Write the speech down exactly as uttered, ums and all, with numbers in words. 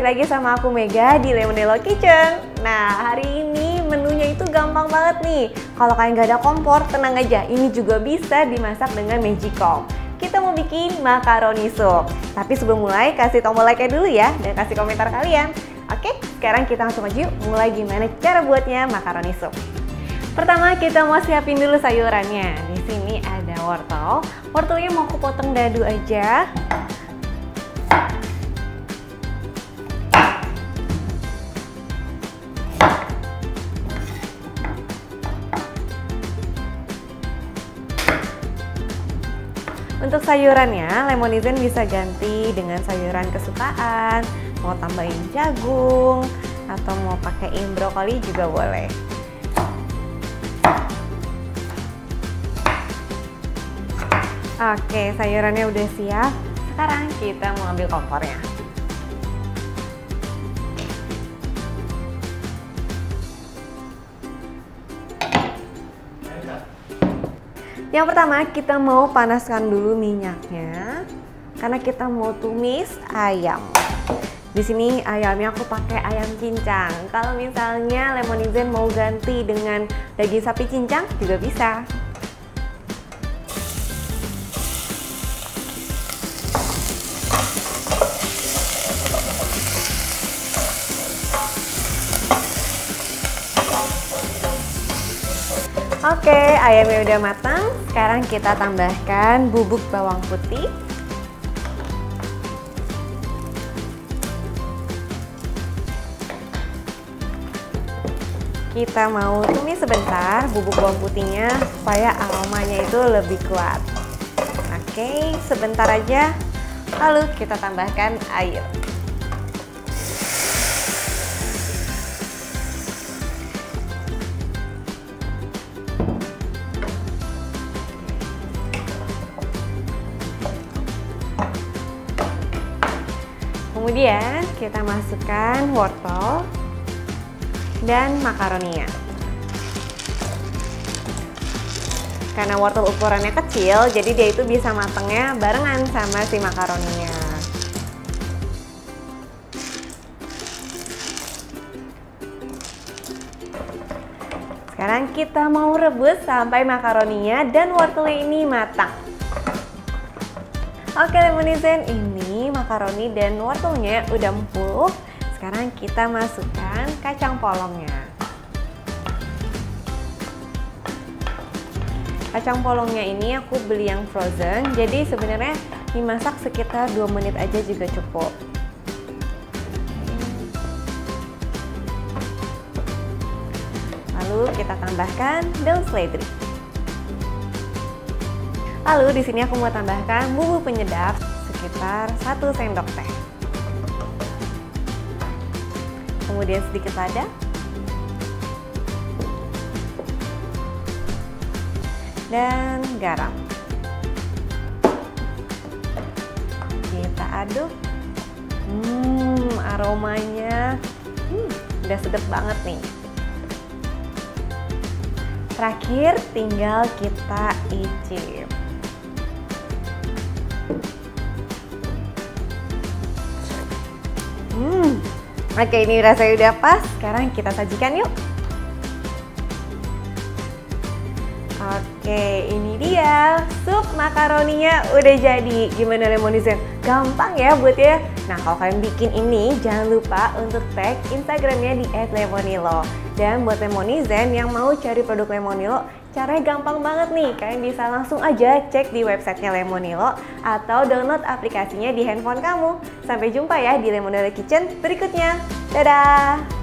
lagi sama aku Mega di Lemonilo Kitchen. Nah, hari ini menunya itu gampang banget nih. Kalau kalian gak ada kompor, tenang aja, ini juga bisa dimasak dengan Magicom. Kita mau bikin makaroni sup. Tapi sebelum mulai, kasih tombol like-nya dulu ya, dan kasih komentar kalian. Oke, sekarang kita langsung aja mulai gimana cara buatnya makaroni sup. Pertama, kita mau siapin dulu sayurannya. Di sini ada wortel. Wortelnya mau aku potong dadu aja. Untuk sayurannya, Lemonizen bisa ganti dengan sayuran kesukaan, mau tambahin jagung, atau mau pakaiin brokoli juga boleh. Oke, sayurannya udah siap. Sekarang kita mau ambil kompornya. Yang pertama, kita mau panaskan dulu minyaknya karena kita mau tumis ayam. Di sini ayamnya aku pakai ayam cincang. Kalau misalnya Lemonizen mau ganti dengan daging sapi cincang juga bisa. Oke, ayamnya udah matang. Sekarang kita tambahkan bubuk bawang putih. Kita mau tumis sebentar bubuk bawang putihnya supaya aromanya itu lebih kuat. Oke, sebentar aja. Lalu kita tambahkan air. Kemudian kita masukkan wortel dan makaroninya. Karena wortel ukurannya kecil, jadi dia itu bisa matangnya barengan sama si makaroninya. Sekarang kita mau rebus sampai makaroninya dan wortelnya ini matang. Oke Lemonizen, ini makaroni dan wortelnya udah empuk. Sekarang kita masukkan kacang polongnya. Kacang polongnya ini aku beli yang frozen, jadi sebenarnya dimasak sekitar dua menit aja juga cukup. Lalu kita tambahkan daun seledri. Lalu di sini aku mau tambahkan bumbu penyedap sekitar satu sendok teh. Kemudian sedikit lada. Dan garam. Kita aduk. Hmm, aromanya hmm, udah sedap banget nih. Terakhir tinggal kita icip. Hmm, oke ini rasanya udah pas. Sekarang kita sajikan yuk. Oke, ini dia sup makaroninya udah jadi. Gimana Lemonizen? Gampang ya buat ya. Nah kalau kalian bikin ini jangan lupa untuk tag Instagramnya di et lemonilo. Dan buat Lemonizen yang mau cari produk Lemonilo, caranya gampang banget nih. Kalian bisa langsung aja cek di websitenya Lemonilo atau download aplikasinya di handphone kamu. Sampai jumpa ya di Lemonilo Kitchen berikutnya. Dadah!